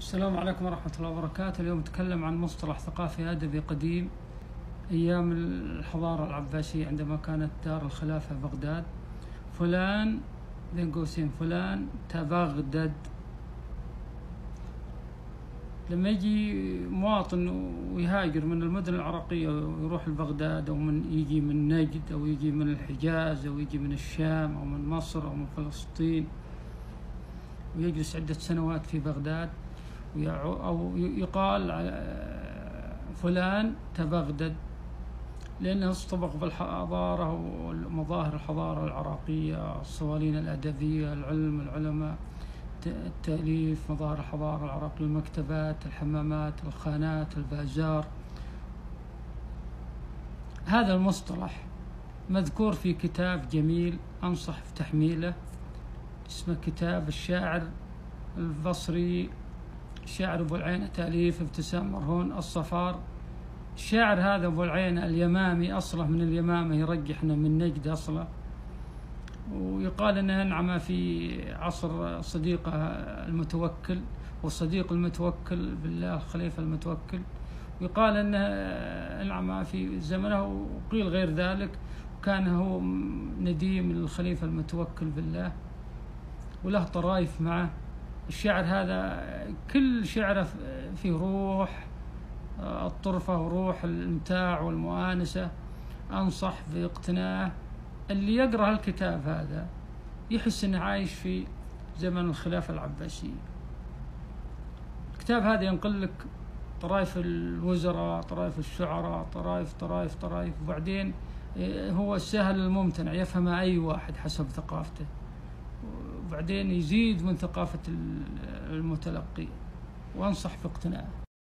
السلام عليكم ورحمة الله وبركاته. اليوم نتكلم عن مصطلح ثقافي أدبي قديم أيام الحضارة العباسية عندما كانت دار الخلافة بغداد. فلان بين قوسين فلان تبغدد. لما يجي مواطن ويهاجر من المدن العراقية ويروح لبغداد، أو يجي من نجد، أو يجي من الحجاز، أو يجي من الشام، أو من مصر، أو من فلسطين، ويجلس عدة سنوات في بغداد، أو يقال فلان تبغدد، لأنه اصطبغ بالحضارة ومظاهر الحضارة العراقية، الصوالين الأدبية، العلم، العلماء، التأليف، مظاهر الحضارة العراقية، المكتبات، الحمامات، الخانات، البازار. هذا المصطلح مذكور في كتاب جميل أنصح في تحميله، اسمه كتاب الشاعر البصري الشاعر أبو العين، تأليف ابتسام مرهون الصفار. الشاعر هذا أبو العين اليمامي، أصله من اليمامة، يرجحنا من نجد أصله، ويقال أنه أنعم في عصر صديقه المتوكل، والصديق المتوكل بالله الخليفة المتوكل، ويقال أنه أنعم في زمنه، وقيل غير ذلك، وكان هو نديم الخليفة المتوكل بالله، وله طرائف معه. الشعر هذا كل شعره فيه روح الطرفة وروح الامتاع والمؤانسة. أنصح باقتناءه. اللي يقرأ الكتاب هذا يحس أنه عايش في زمن الخلافة العباسية. الكتاب هذا ينقل لك طرائف الوزراء، طرائف الشعراء، طرائف، وبعدين هو سهل الممتنع، يفهم أي واحد حسب ثقافته، وبعدين يزيد من ثقافة المتلقي، وأنصح باقتناءه.